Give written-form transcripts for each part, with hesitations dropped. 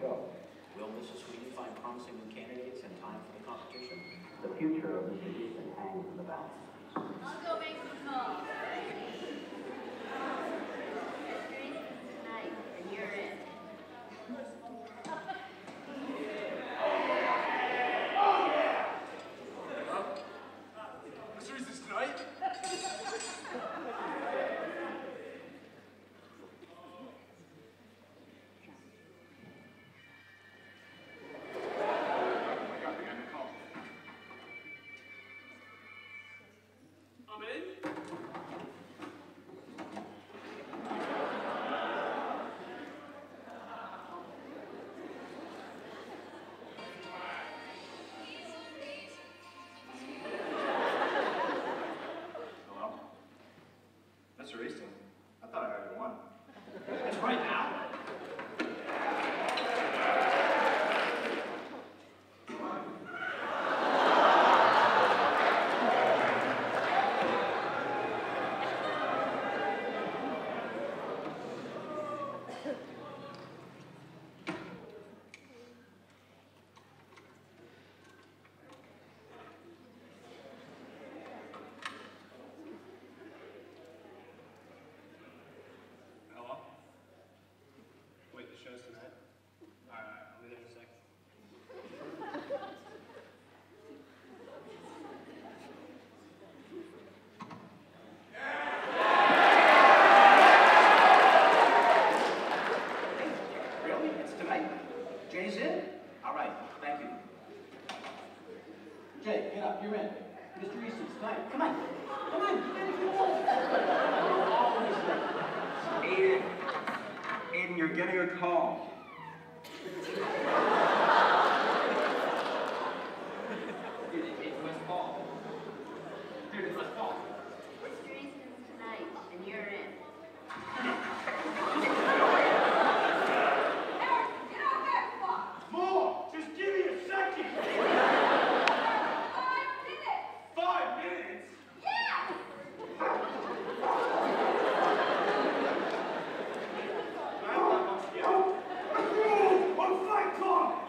show. Will Mrs. Sweeney find promising new candidates in time for the competition? The future of Mr. Easton hangs in the balance. I'll go make some calls. Mr. Easton's tonight, and you're in. Mr. Easton's tonight? Mr. Easton, I thought I already won. That's right now. Hello? Wait, the show's tonight? Alright, I'll be there in a second. Really? It's tonight? Jay's in? All right, thank you. Jay, get up, you're in. Mr. Easton's tonight. Come on. Come on, Aiden, Aiden, you're getting a call. Dude, it was Paul. Dude, it was Paul. Mr. Easton's tonight, and you're in. More! Just give me a second! 5 minutes? On fight talk!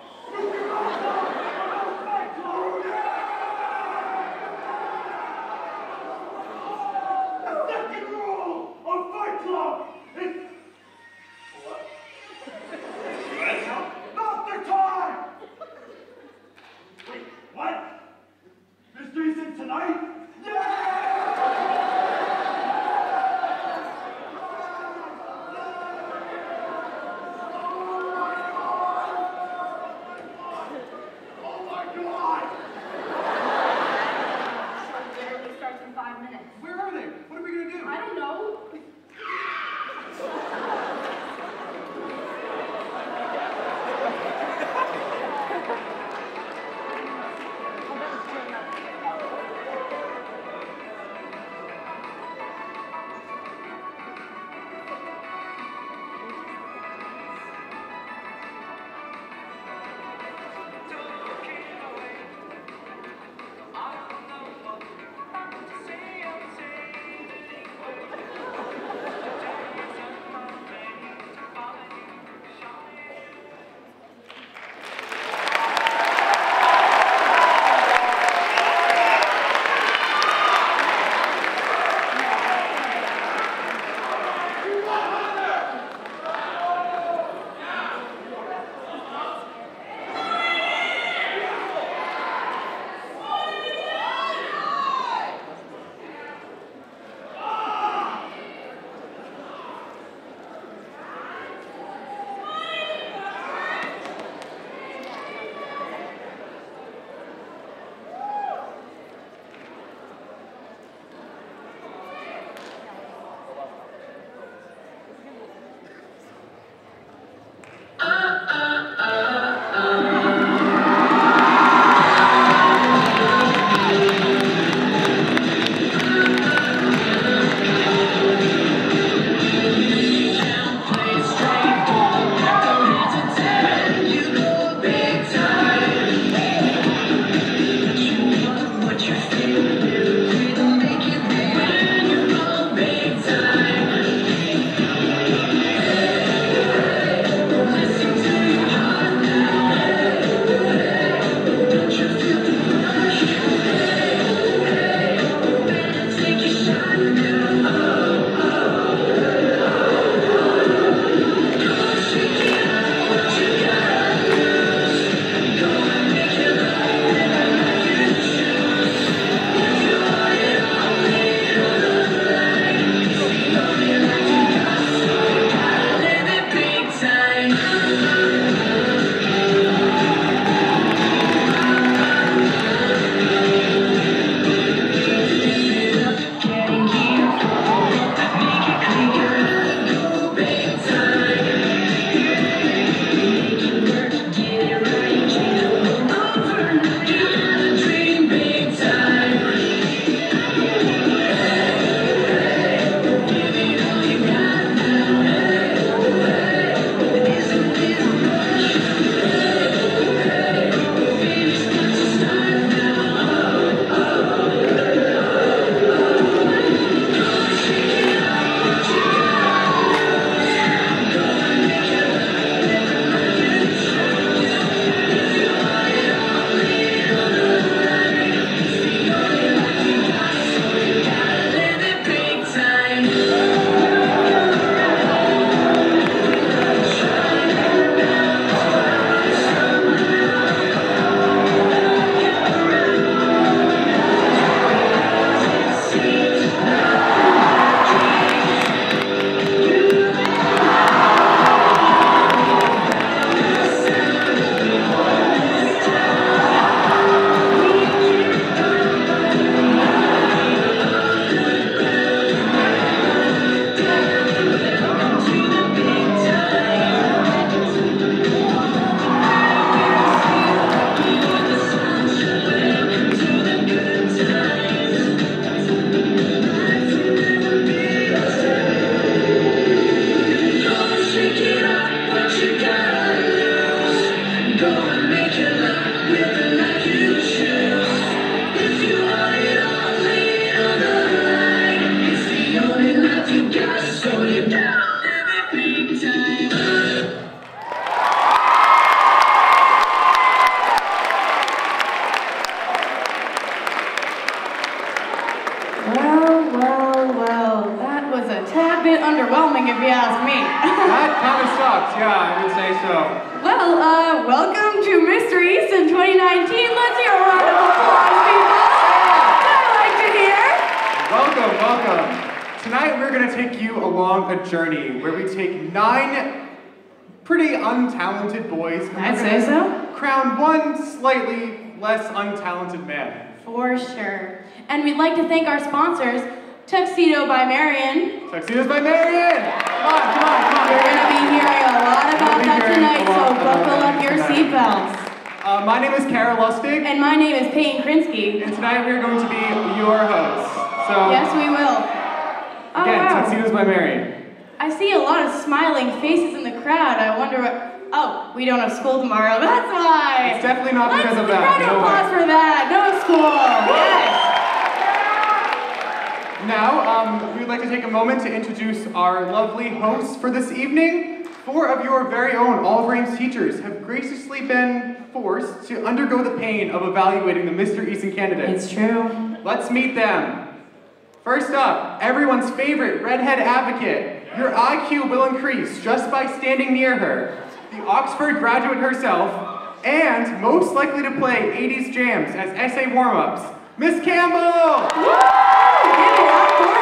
That kind of sucks, yeah, I would say so. Well, welcome to Mr. Easton 2019. Let's hear a round of applause, people. I like to hear. Welcome, welcome. Tonight we're going to take you along a journey where we take 9 pretty untalented boys and I'd say so. crown one slightly less untalented man. For sure. And we'd like to thank our sponsors, Tuxedo by Marion. Tuxedos by Marion! Come on, come on, come on. We're going to be hearing a lot about that tonight, so buckle up your seatbelts. My name is Kara Lustig. And my name is Peyton Krinsky. And tonight we're going to be your hosts. So, yes, we will. Oh, again, wow. Tuxedos by Marion. I see a lot of smiling faces in the crowd. I wonder what... Oh, we don't have school tomorrow. That's why. It's definitely not because of that. Round of applause for that. No school. Yes. Now, we'd like to take a moment to introduce our lovely hosts for this evening. 4 of your very own All of Ames teachers have graciously been forced to undergo the pain of evaluating the Mr. Easton candidates. It's true. Let's meet them. First up, everyone's favorite redhead advocate. Your IQ will increase just by standing near her. The Oxford graduate herself, and most likely to play 80s jams as essay warm-ups, Miss Campbell! Woo! Give it up for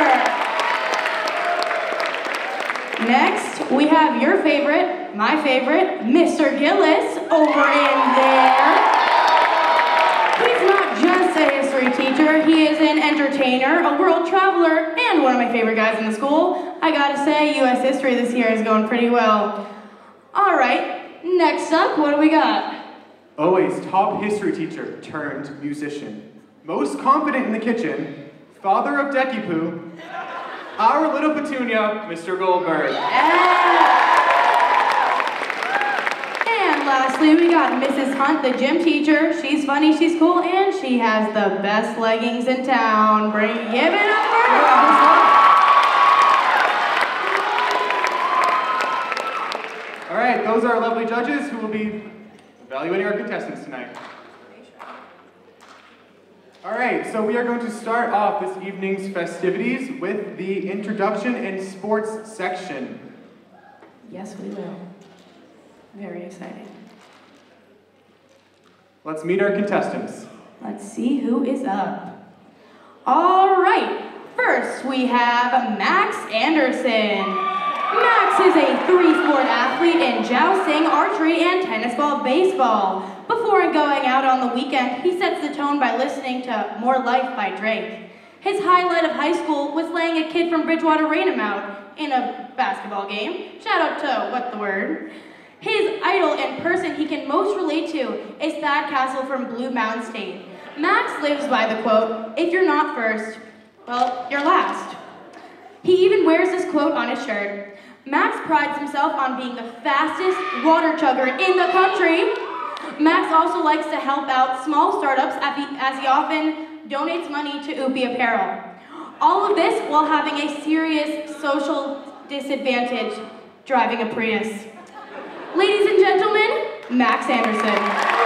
her! Next, we have your favorite, my favorite, Mr. Gillis over in there. He's not just a history teacher, he is an entertainer, a world traveler, and one of my favorite guys in the school. I gotta say, U.S. history this year is going pretty well. All right, next up, what do we got? Always top history teacher turned musician. Most confident in the kitchen, father of Decky Poo, our little petunia, Mr. Goldberg. And lastly, we got Mrs. Hunt, the gym teacher. She's funny, she's cool, and she has the best leggings in town. Give it up for her. All right, those are our lovely judges who will be evaluating our contestants tonight. All right, so we are going to start off this evening's festivities with the introduction and sports section. Yes, we will. Very exciting. Let's meet our contestants. Let's see who is up. All right, first we have Max Anderson. Max is a 3-sport athlete in jousting, archery, and tennis ball baseball. Before going out on the weekend, he sets the tone by listening to More Life by Drake. His highlight of high school was letting a kid from Bridgewater rain him out in a basketball game. Shout out to What the Word. His idol and person he can most relate to is Thad Castle from Blue Mountain State. Max lives by the quote, "If you're not first, well, you're last." He even wears this quote on his shirt. Max prides himself on being the fastest water chugger in the country. Max also likes to help out small startups as he often donates money to Oopie Apparel. All of this while having a serious social disadvantage, driving a Prius. Ladies and gentlemen, Max Anderson.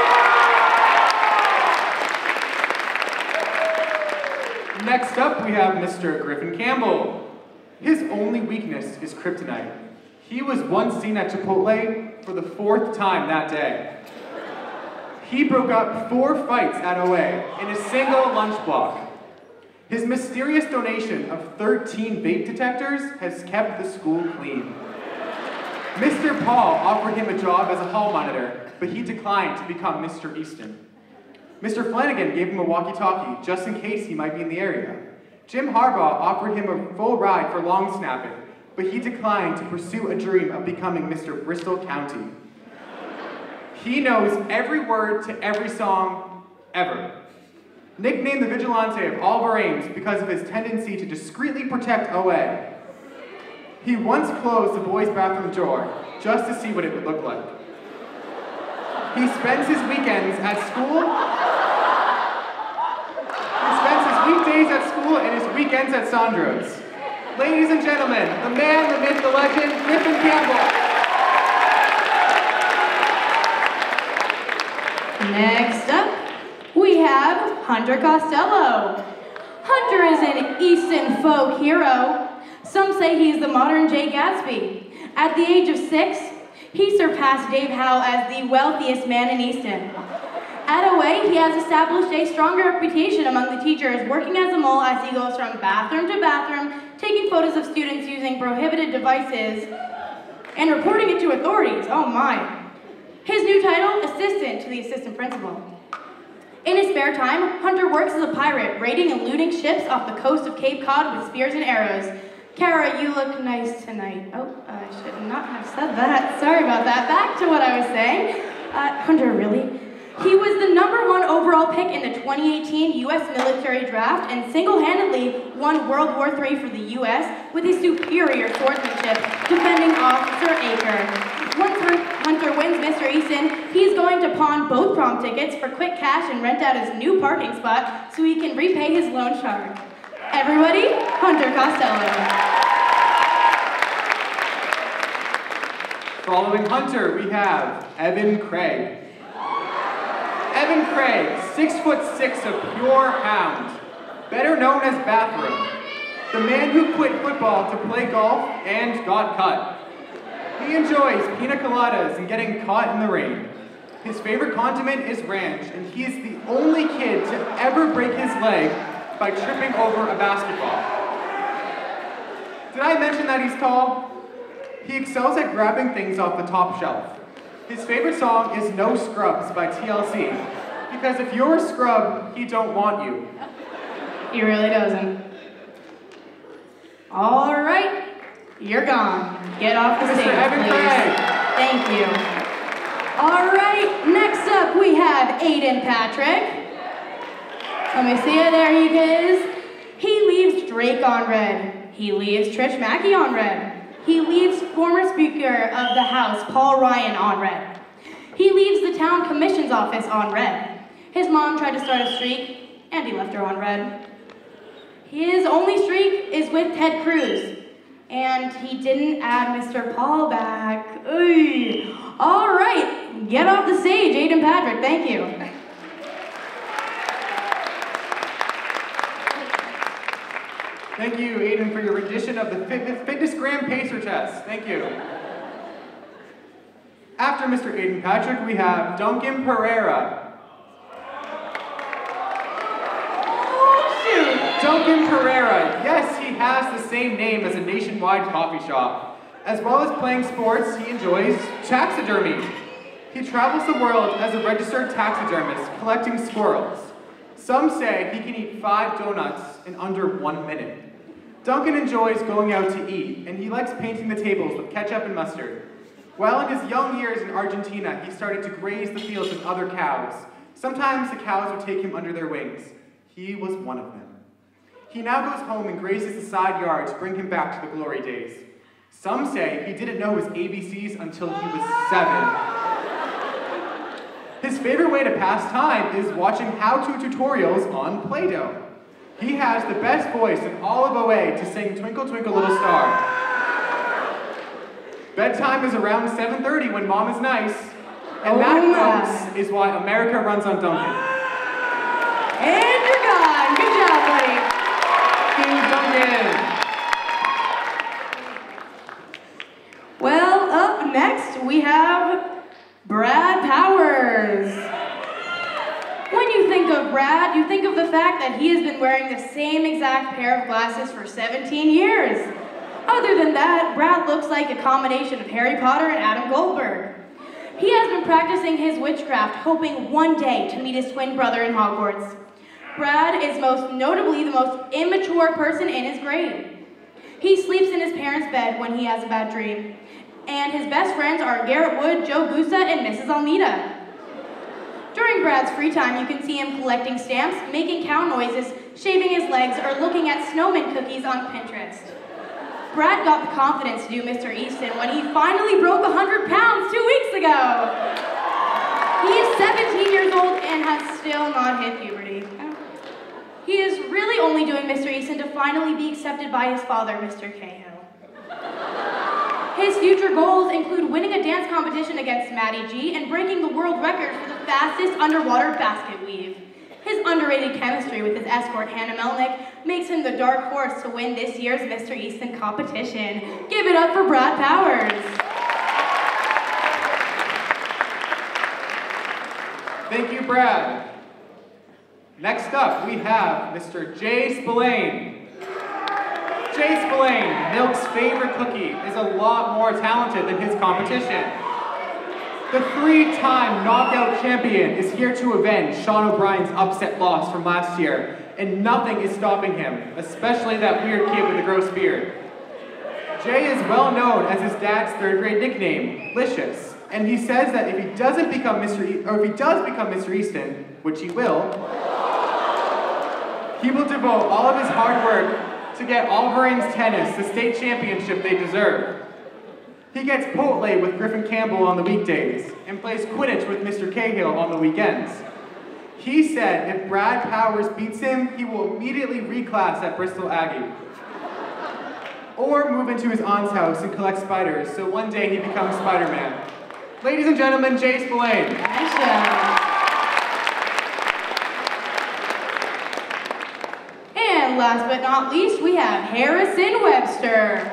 Next up, we have Mr. Griffin Campbell. His only weakness is kryptonite. He was once seen at Chipotle for the 4th time that day. He broke up 4 fights at OA in a single lunch block. His mysterious donation of 13 vape detectors has kept the school clean. Mr. Paul offered him a job as a hall monitor, but he declined to become Mr. Easton. Mr. Flanagan gave him a walkie-talkie just in case he might be in the area. Jim Harbaugh offered him a full ride for long snapping, but he declined to pursue a dream of becoming Mr. Bristol County. He knows every word to every song ever. Nicknamed the Vigilante of all of Ames because of his tendency to discreetly protect OA. He once closed the boys' bathroom door just to see what it would look like. He spends his weekends at school. He spends his weekdays at school and his weekends at Sandro's. Ladies and gentlemen, the man, the myth, the legend, Griffin Campbell. Next up, we have Hunter Costello. Hunter is an Easton folk hero. Some say he's the modern Jay Gatsby. At the age of 6, he surpassed Dave Howe as the wealthiest man in Easton. At Away, he has established a strong reputation among the teachers, working as a mole as he goes from bathroom to bathroom, taking photos of students using prohibited devices, and reporting it to authorities. Oh my. His new title, assistant to the assistant principal. In his spare time, Hunter works as a pirate, raiding and looting ships off the coast of Cape Cod with spears and arrows. Kara, you look nice tonight. Oh, I should not have said that. Sorry about that. Back to what I was saying. Hunter, really? He was the #1 overall pick in the 2018 U.S. military draft and single-handedly won World War III for the U.S. with his superior swordsmanship, defending Officer Aker. Once Hunter wins Mr. Easton, he's going to pawn both prom tickets for quick cash and rent out his new parking spot so he can repay his loan shark. Everybody, Hunter Costello. Following Hunter, we have Evan Craig. Evan Craig, 6'6" of pure hound, better known as Bathroom. The man who quit football to play golf and got cut. He enjoys pina coladas and getting caught in the rain. His favorite condiment is ranch, and he is the only kid to ever break his leg by tripping over a basketball. Did I mention that he's tall? He excels at grabbing things off the top shelf. His favorite song is No Scrubs by TLC, because if you're a scrub, he don't want you. He really doesn't. All right, you're gone. Get off the stage, Mr. Evan please. Craig. Thank you. All right, next up we have Aiden Patrick. Let me see it, there he is. He leaves Drake on red. He leaves Trish Mackey on red. He leaves former Speaker of the House, Paul Ryan, on red. He leaves the town commission's office on red. His mom tried to start a streak, and he left her on red. His only streak is with Ted Cruz, and he didn't add Mr. Paul back. Oy. All right, get off the stage, Aiden Patrick, thank you. Thank you, Aiden, for your rendition of the Fitness Gram Pacer Test. Thank you. After Mr. Aiden Patrick, we have Duncan Pereira. Oh, shoot. Duncan Pereira, yes, he has the same name as a nationwide coffee shop. As well as playing sports, he enjoys taxidermy. He travels the world as a registered taxidermist, collecting squirrels. Some say he can eat 5 donuts in under 1 minute. Duncan enjoys going out to eat, and he likes painting the tables with ketchup and mustard. While in his young years in Argentina, he started to graze the fields with other cows. Sometimes the cows would take him under their wings. He was one of them. He now goes home and grazes the side yard to bring him back to the glory days. Some say he didn't know his ABCs until he was 7. His favorite way to pass time is watching how-to tutorials on Play-Doh. He has the best voice in all of OA to sing Twinkle Twinkle Little Star. Bedtime is around 7:30 when Mom is nice. And that, folks, is why America runs on Duncan. And you're gone. Good job, buddy. Thank you, Duncan. Well, up next we have Brad Powers. When you think of Brad, you think of the fact that he has been wearing the same exact pair of glasses for 17 years. Other than that, Brad looks like a combination of Harry Potter and Adam Goldberg. He has been practicing his witchcraft, hoping one day to meet his twin brother in Hogwarts. Brad is most notably the most immature person in his grade. He sleeps in his parents' bed when he has a bad dream. And his best friends are Garrett Wood, Joe Gusa, and Mrs. Almeida. During Brad's free time, you can see him collecting stamps, making cow noises, shaving his legs, or looking at snowman cookies on Pinterest. Brad got the confidence to do Mr. Easton when he finally broke 100 pounds 2 weeks ago. He is 17 years old and has still not hit puberty. He is really only doing Mr. Easton to finally be accepted by his father, Mr. Cahill. His future goals include winning a dance competition against Maddie G and breaking the world record for the fastest underwater basket weave. His underrated chemistry with his escort, Hannah Melnick, makes him the dark horse to win this year's Mr. Easton competition. Give it up for Brad Powers. Thank you, Brad. Next up, we have Mr. Jay Spillane. Jay Spillane, Milk's favorite cookie, is a lot more talented than his competition. The three-time knockout champion is here to avenge Sean O'Brien's upset loss from last year, and nothing is stopping him, especially that weird kid with a gross beard. Jay is well known as his dad's third-grade nickname, Licious, and he says that if he does become Mr. Easton, which he will devote all of his hard work to get Auburn tennis the state championship they deserve. He gets Chipotle with Griffin Campbell on the weekdays and plays Quidditch with Mr. Cahill on the weekends. He said if Brad Powers beats him, he will immediately reclass at Bristol Aggie. Or move into his aunt's house and collect spiders, so one day he becomes Spider-Man. Ladies and gentlemen, Jay Spillane. Nice job. And last but not least, we have Harrison Webster.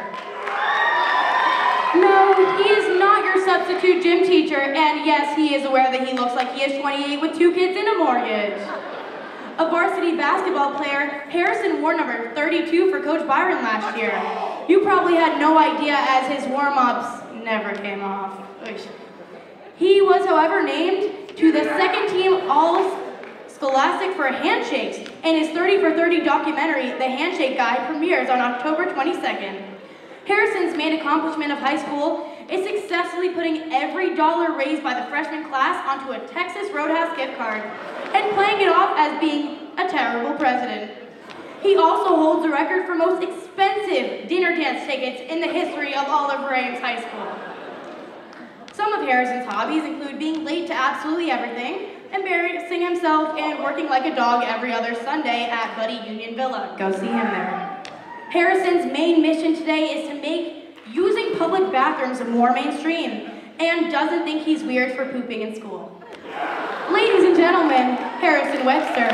No, he is not your substitute gym teacher, and yes, he is aware that he looks like he is 28 with 2 kids and a mortgage. A varsity basketball player, Harrison wore number 32 for Coach Byron last year. You probably had no idea as his warm-ups never came off. He was, however, named to the second team All-Scholastic for handshakes, and his 30 for 30 documentary, The Handshake Guy, premieres on October 22nd. Harrison's main accomplishment of high school is successfully putting every dollar raised by the freshman class onto a Texas Roadhouse gift card and playing it off as being a terrible president. He also holds the record for most expensive dinner dance tickets in the history of all of Ames High School. Some of Harrison's hobbies include being late to absolutely everything, embarrassing himself, and working like a dog every other Sunday at Buddy Union Villa. Go see him there. Harrison's main mission today is to make using public bathrooms more mainstream, and doesn't think he's weird for pooping in school. Ladies and gentlemen, Harrison Webster.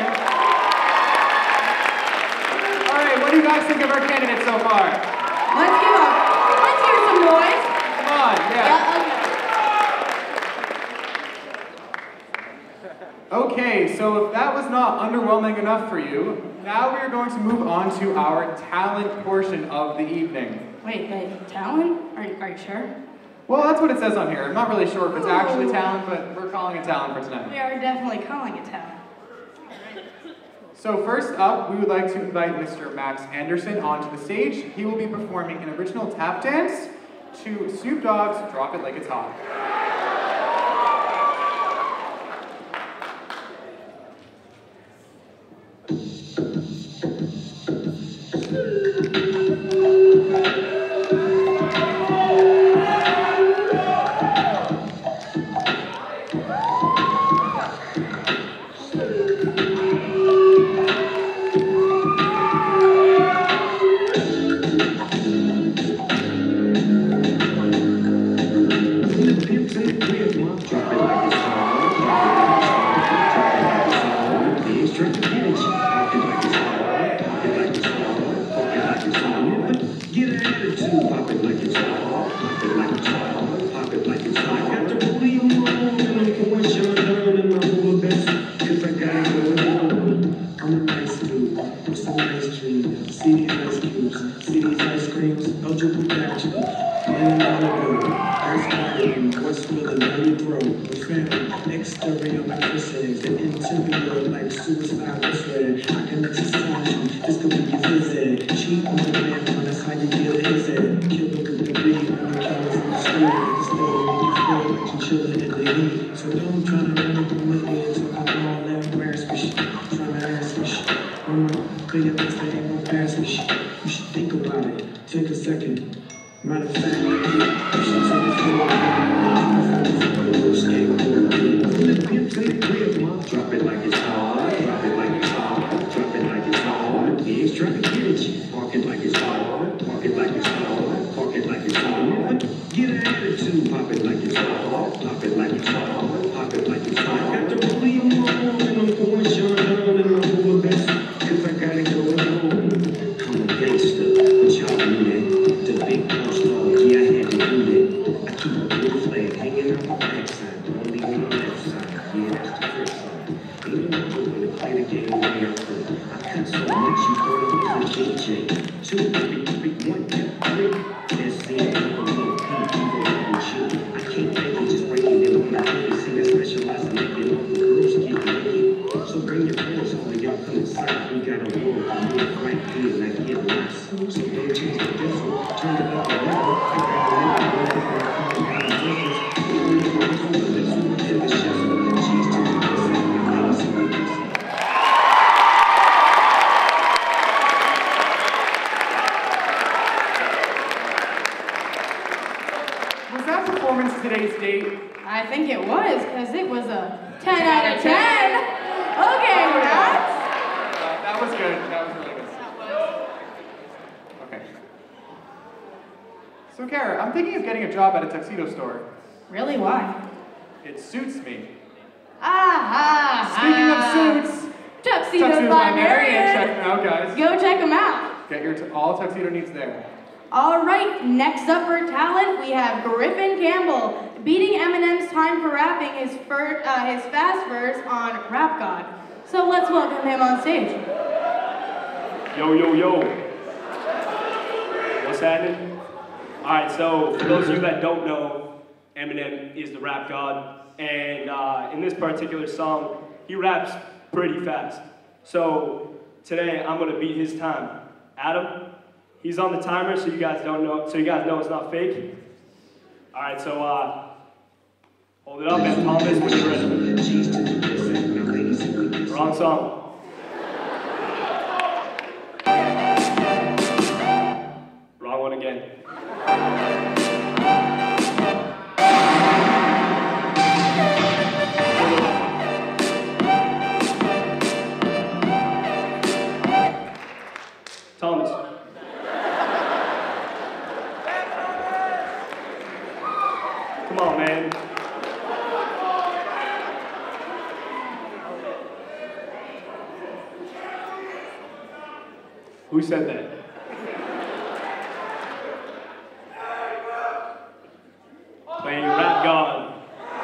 All right, what do you guys think of our candidates so far? Let's hear some noise. Come on, yeah. Okay, so if that was not underwhelming enough for you, now we are going to move on to our talent portion of the evening. Wait, talent? Are you sure? Well, that's what it says on here. I'm not really sure if it's actually talent, but we're calling it talent for tonight. We are definitely calling it talent. So first up, we would like to invite Mr. Max Anderson onto the stage. He will be performing an original tap dance to Snoop Dogg's Drop It Like It's Hot. Pop it like it's hot, pop it like it's hot, pop it like it's hot. Got the rolling on and I'm pouring Sean down and I'm over best, cause I got it going on. left side. Yeah, that's the first side. Ain't no good when to play the game way I could. I cut so much you thought I was a DJ. 2, 3, 1, 2, 3. That's it, I'm a low P, I'm a low G. I can't take it, just breaking it on the TV. See, I specialize in making all the girls get naked. So bring your friends over, y'all come inside. We got a war, move right here, like get lost. So don't change the diesel, turn it up a level. I got Was that performance today's date? I think it was, because it was a 10 out of 10. Okay, Max. That was good. That was really good. Okay. So, Kara, I'm thinking of getting a job at a tuxedo store. Really, why? It suits me. Speaking of suits, Tuxedos by Marion. Check them out, guys. Go check them out. Get your all tuxedo needs there. All right, next up for talent, we have Griffin Campbell, beating Eminem's time for rapping his fast verse on Rap God. So let's welcome him on stage. Yo, yo, yo. What's happening? Alright, so for those of you that don't know, Eminem is the rap god. And in this particular song, he raps pretty fast. So today, I'm gonna beat his time. Adam, he's on the timer, so you guys know it's not fake. Alright, so hold it up, and Thomas, when you're ready. Wrong song. Wrong one again. Thomas. Come on, man. Who said that? Playing Rap God.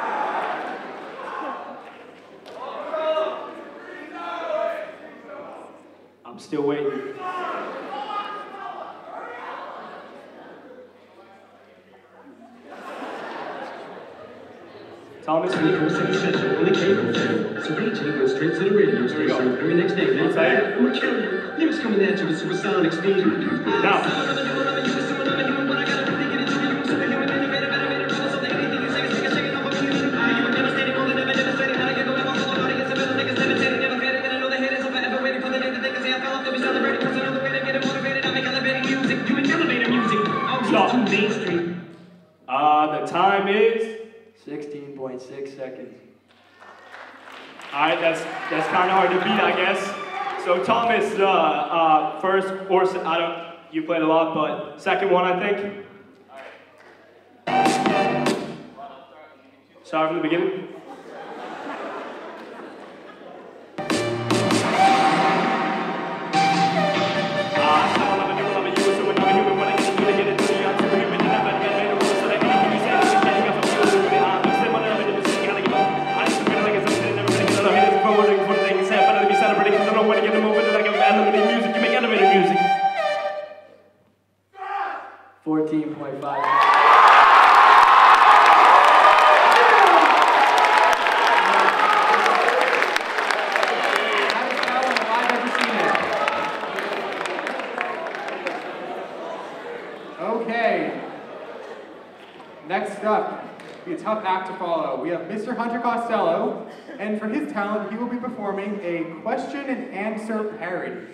I'm still waiting. Thomas, So they came straight to the radio station. Very next day, man. I'm gonna kill you. Lyrics coming at you with supersonic speed. now. Stop. The time is 16.6 seconds. all right. That's kind of hard to beat, I guess. So Thomas, first or I don't. You played a lot, but second one, I think. Start from the beginning. Music. 14.5. Okay. Next up, be a tough act to follow. We have Mr. Hunter Costello, and for his talent, he will be performing a question and answer parody.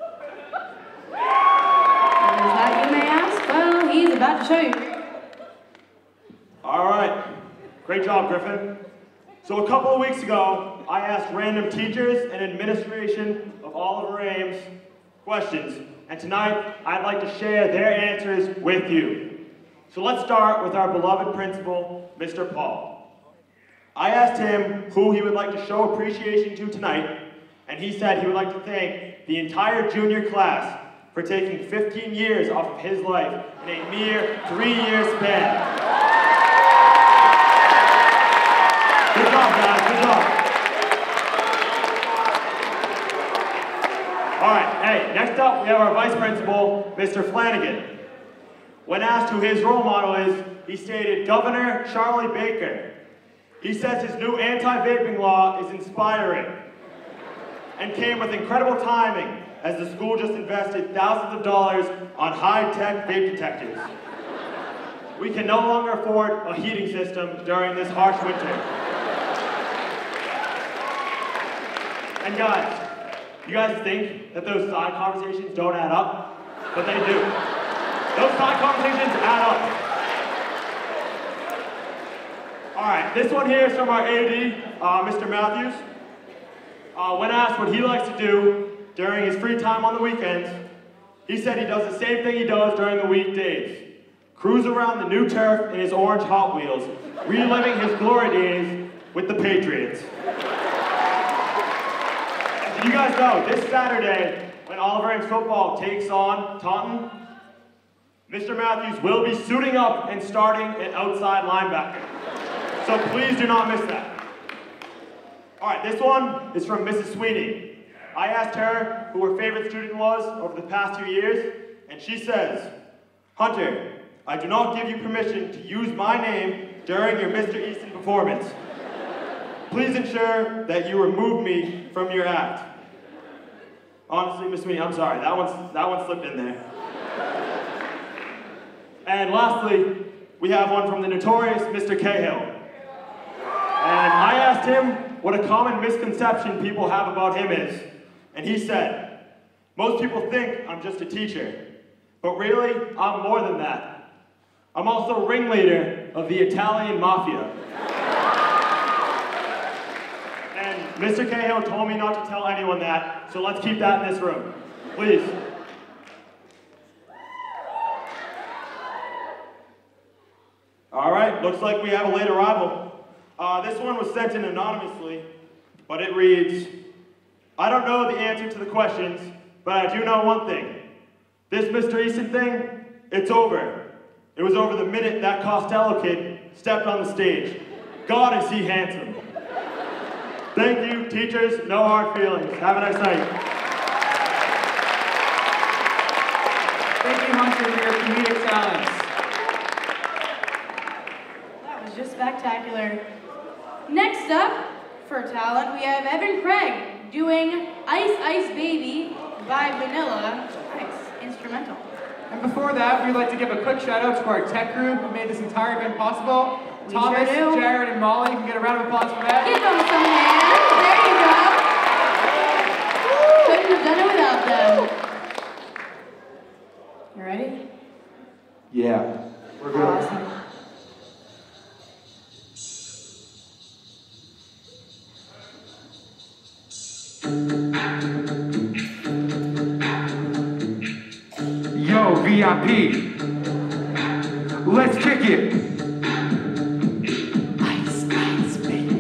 What is that, you may ask? Well, he's about to show you. All right. Great job, Griffin. So a couple of weeks ago, I asked random teachers and administration of all of Ames questions. And tonight, I'd like to share their answers with you. So let's start with our beloved principal, Mr. Paul. I asked him who he would like to show appreciation to tonight, and he said he would like to thank the entire junior class for taking 15 years off of his life in a mere 3-year span. Good job, right, next up we have our vice principal, Mr. Flanagan. When asked who his role model is, he stated Governor Charlie Baker. He says his new anti-vaping law is inspiring and came with incredible timing as the school just invested thousands of dollars on high-tech vape detectors. We can no longer afford a heating system during this harsh winter. And guys, you guys think that those side conversations don't add up? But they do. Those side conversations add up. All right, this one here is from our AD, Mr. Matthews. When asked what he likes to do during his free time on the weekends, he said he does the same thing he does during the weekdays. Cruise around the new turf in his orange Hot Wheels, reliving his glory days with the Patriots. And you guys know, this Saturday, when Oliver Ames football takes on Taunton, Mr. Matthews will be suiting up and starting at outside linebacker. So please do not miss that. All right, this one is from Mrs. Sweeney. I asked her who her favorite student was over the past 2 years, and she says, Hunter, I do not give you permission to use my name during your Mr. Easton performance. Please ensure that you remove me from your act. Honestly, Miss Sweeney, I'm sorry, that one slipped in there. And lastly, we have one from the notorious Mr. Cahill. And I asked him what a common misconception people have about him is. And he said, most people think I'm just a teacher, but really, I'm more than that. I'm also ringleader of the Italian Mafia. And Mr. Cahill told me not to tell anyone that, so let's keep that in this room. Please. All right, looks like we have a late arrival. This one was sent in anonymously, but it reads, I don't know the answer to the questions, but I do know one thing. This Mr. Easton thing, it's over. It was over the minute that Costello kid stepped on the stage. God, is he handsome. Thank you, teachers. No hard feelings. Have a nice night. Thank you, Hunter, for your comedic talents. That was just spectacular. Next up, for talent, we have Evan Craig doing Ice Ice Baby by Vanilla Ice instrumental. And before that, we'd like to give a quick shout out to our tech group who made this entire event possible. We Thomas, sure do. Jared, and Molly. You can get a round of applause for that. Give them some hands. There you go. Couldn't have done it without them. You ready? Yeah, we're good. Awesome. Yo, VIP, let's kick it. Ice, ice, baby.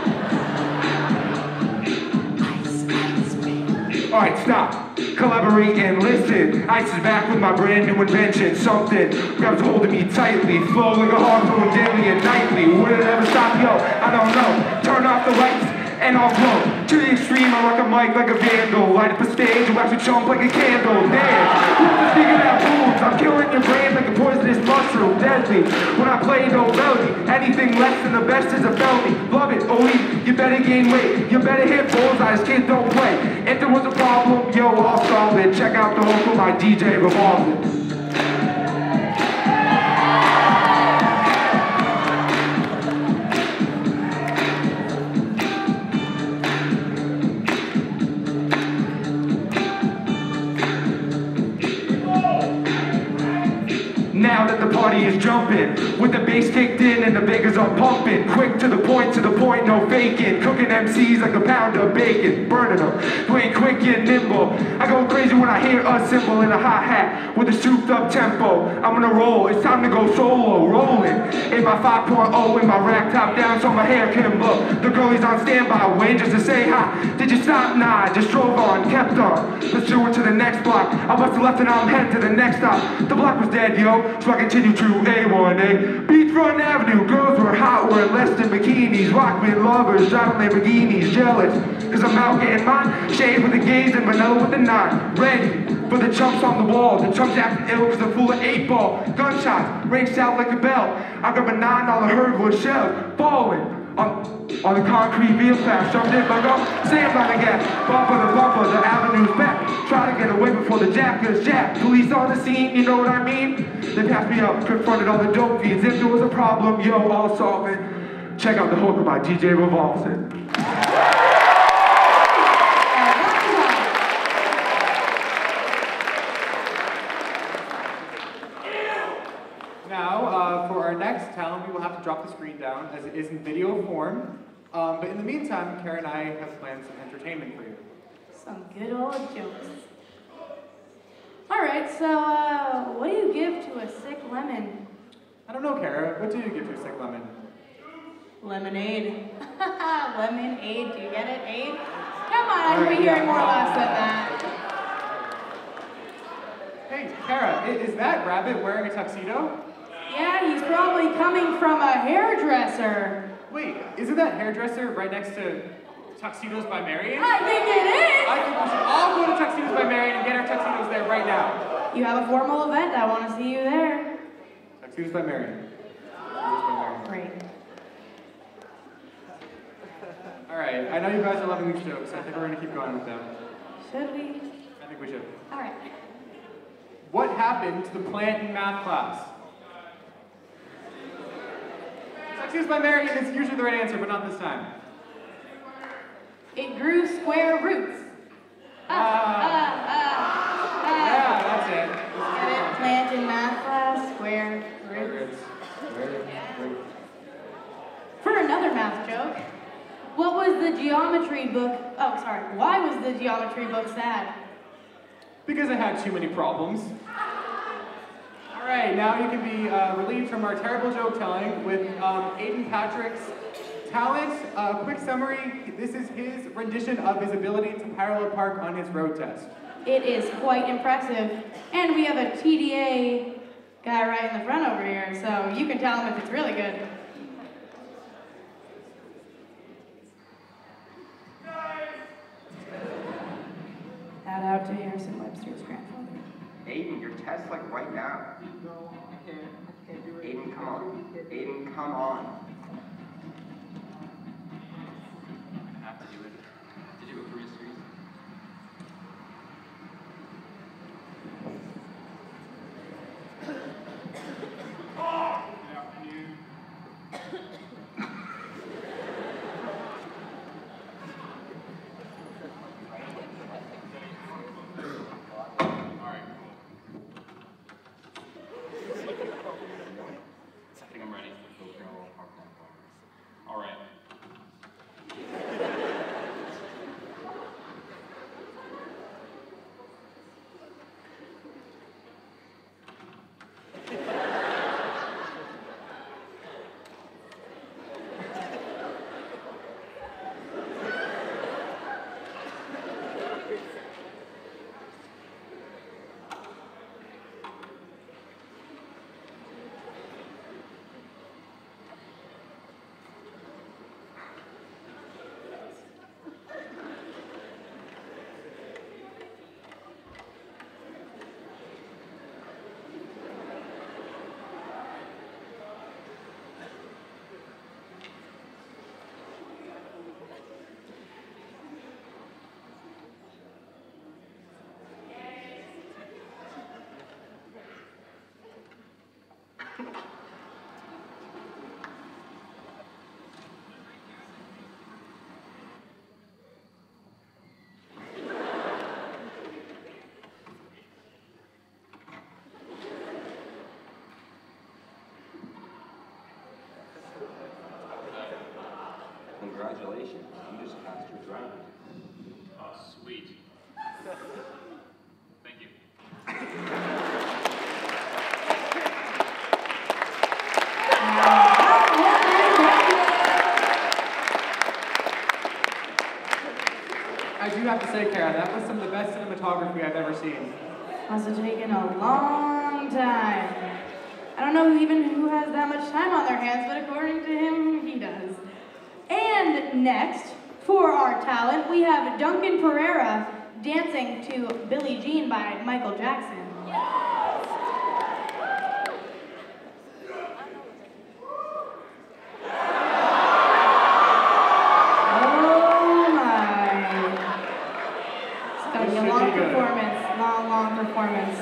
Ice, ice, baby. All right, stop. Collaborate and listen. Ice is back with my brand new invention. Something grabs hold of me tightly. Flow like a harpoon daily and nightly. Would it ever stop? Yo, I don't know. Turn off the lights and I'll glow. To the extreme, I rock a mic like a vandal. Light up a stage and watch it jump like a candle. Damn, who's the speaker that moves? I'm killing your brain like a poisonous mushroom. Deadly, when I play no melody. Anything less than the best is a felony. Love it, only you better gain weight. You better hit bullseyes, kids don't play. If there was a problem, yo, I'll solve it. Check out the hook of my DJ revolving. Now that the party is jumping, with the bass kicked in and the bakers are pumping, quick to the point, no faking, cooking MCs like a pound of bacon, burning them, you ain't quick, you're nimble. I go crazy when I hear a cymbal and a hi-hat with a souped up tempo. I'm gonna roll, it's time to go solo, rolling in my 5.0 in my rack top down so my hair can blow. The girlies always on standby, waiting just to say hi. Did you stop? Nah, I just drove on, kept on, pursuing to the next block. I must have left and I'm heading to the next stop. The block was dead, yo, so I continued to A1A. Beachfront Avenue, girls were hot, wearing less than bikinis. Rockman lovers, driving Lamborghinis, jealous, cause I'm out getting mine. Shade with the gaze and vanilla with the nine. Ready for the chumps on the wall. The chumps acting ill cause I'm full of 8-ball. Gunshots, rang out like a bell. I grab a $9 hardwood shell, falling on the concrete real fast. Jumped in, but go, same line again. Bumper, the avenue's back. Try to get away before the jackers jack. Police on the scene, you know what I mean? They passed me up, confronted all the dope fiends. If there was a problem, yo, I'll solve it. Check out the hooker by DJ Revolson. Now, for our next talent, we will have to drop the screen down as it is in video form. But in the meantime, Kara and I have planned some entertainment for you. Some good old jokes. Alright, so what do you give to a sick lemon? I don't know, Kara. What do you give to a sick lemon? Lemonade. Lemonade, do you get it? Aid? Come on, I can be hearing more or less than that. Hey, Kara, is that rabbit wearing a tuxedo? Yeah, he's probably coming from a hairdresser. Wait, isn't that hairdresser right next to Tuxedos by Marion? I think it is! I think we should all go to Tuxedos by Marion and get our tuxedos there right now. You have a formal event, I want to see you there. Tuxedos by Marion. Great. Alright, I know you guys are loving these jokes, so I think we're going to keep going with them. Should we? I think we should. Alright. What happened to the plant in math class? Tuxedos by Marion is usually the right answer, but not this time. It grew square roots. Yeah, that's it. Get it? Plant in math class, square roots. For another math joke, what was the geometry book, why was the geometry book sad? Because I had too many problems. Alright, now you can be relieved from our terrible joke telling with Aiden Patrick's talent. Quick summary, this is his rendition of his ability to parallel park on his road test. It is quite impressive. And we have a TDA guy right in the front over here, so you can tell him if it's really good. Shout out to Harrison Webster's grandfather. Aiden, your test like right now. No, I can't do it. Aiden, come on. Aiden, come on. I have to do it. I have to do it for history. Good afternoon. I think I'm ready. All right. Congratulations, you just passed your drive. Oh, sweet. Thank you. I do have to say, Kara, that was some of the best cinematography I've ever seen. Must have taken a long time. I don't know even who has that much time on their hands, but according to him, he does. And next, for our talent, we have Duncan Pereira dancing to Billie Jean by Michael Jackson. Long performance.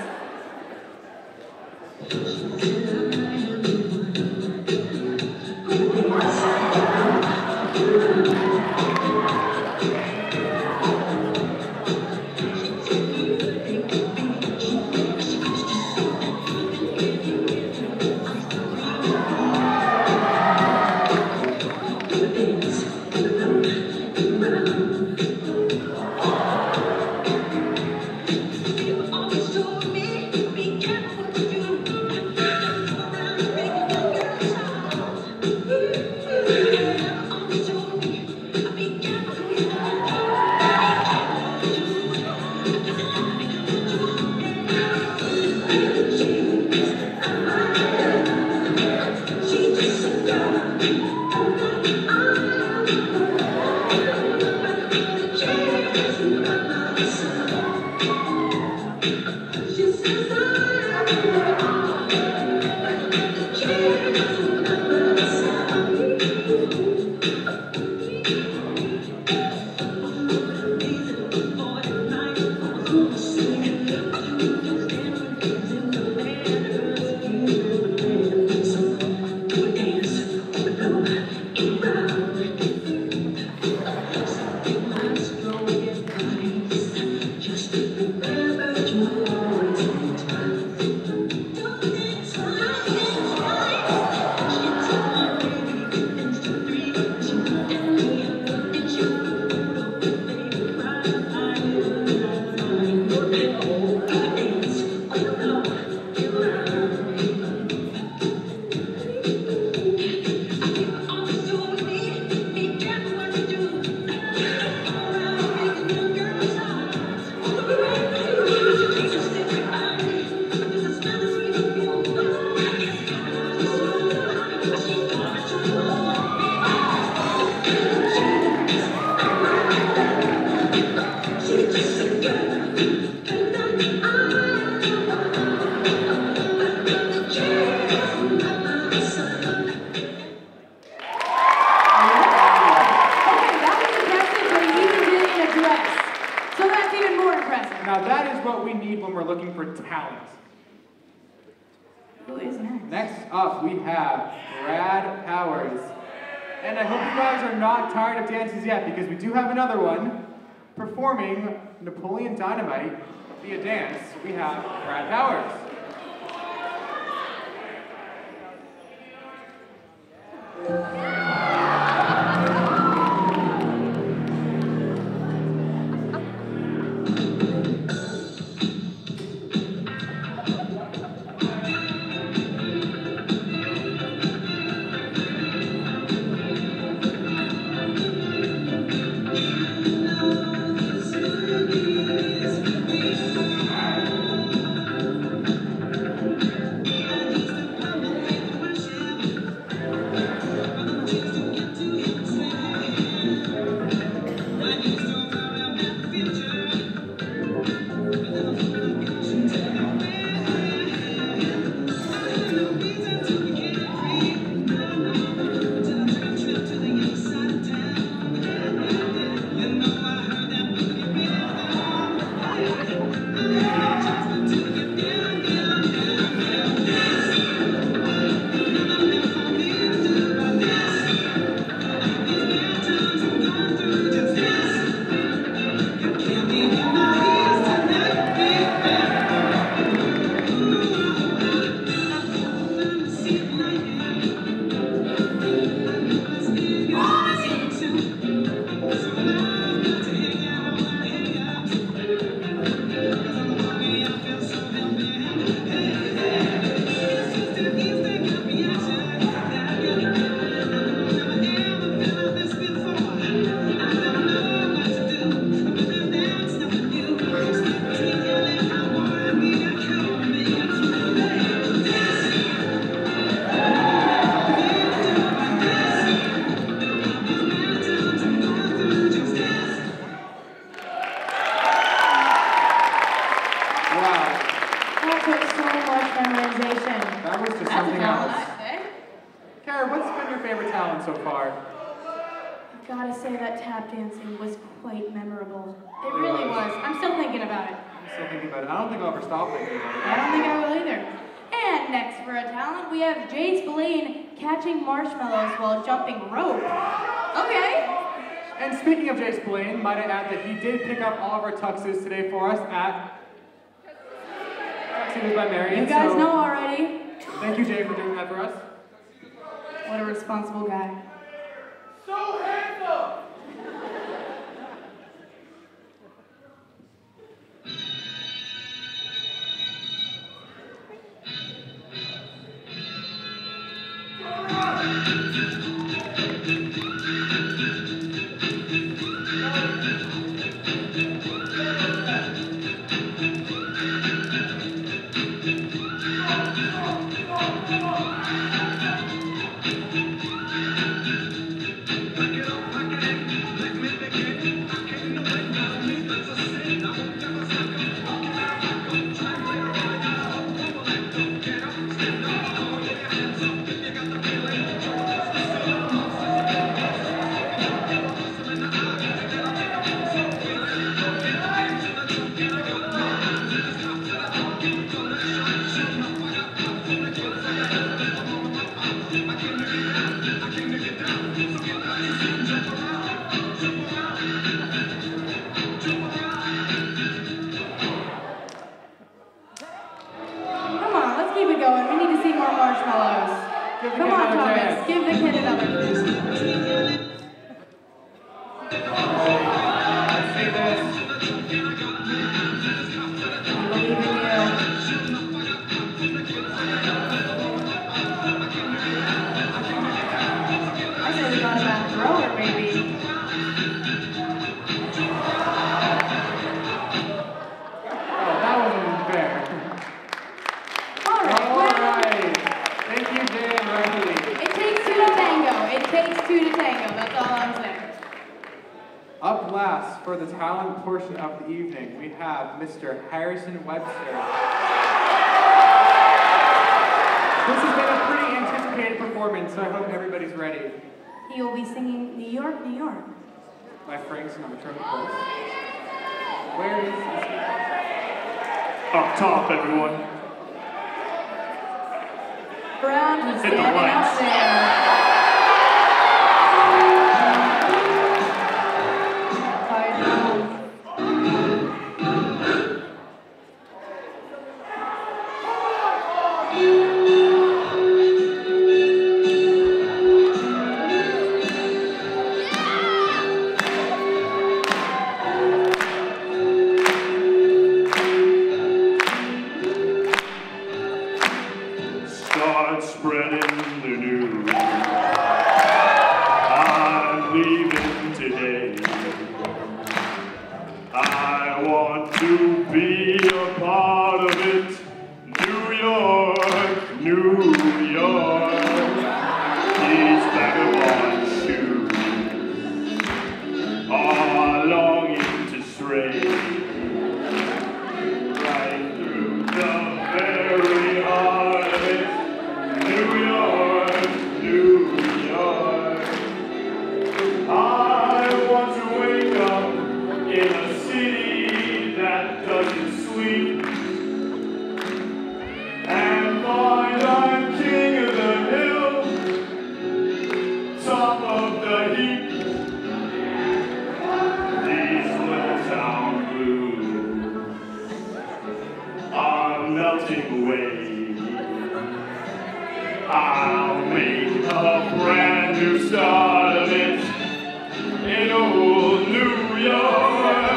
Now that is what we need when we're looking for talent. Who is next? Next up, we have Brad Powers. And I hope you guys are not tired of dances yet, because we do have another one. Performing Napoleon Dynamite via dance, we have Brad Powers. gotta say that tap dancing was quite memorable. It really was. I'm still thinking about it. I'm still thinking about it. I don't think I'll ever stop thinking about it. I don't think I will either. And next for a talent, we have Jace Blaine catching marshmallows while jumping rope. Okay. And speaking of Jace Blaine, might I add that he did pick up all of our tuxes today for us at Tuxedos by Marion. You guys know already. Thank you, Jay, for doing that for us. What a responsible guy. So handsome! Come on, Thomas. Give the kid another. Let's see this. I believe in you. I say we got a bad thrower, baby. Oh, that wasn't even fair. All right. All right. Thank you, Jay and Riley. It takes two to tango. It takes two to tango. That's all I'm saying. Up last, for the talent portion of the evening, we have Mr. Harrison Webster. This has been a pretty anticipated performance, so I hope everybody's ready. He will be singing New York, New York. By Frank Sinatra, of course. Where is this? Up top, everyone. Brown, he's Hit the standing lights. up there. Hi, Brown. Start spreading the news. I'm leaving today. I want to be a part of it. New York, New York. These vagabond shoes are longing to stray right through the very heart of it. New York, New York. I want to wake up in a city that doesn't sleep and find I'm king of the hill, top of the heap. These little town blues are melting away. I'll make a brand new start of it in old New York.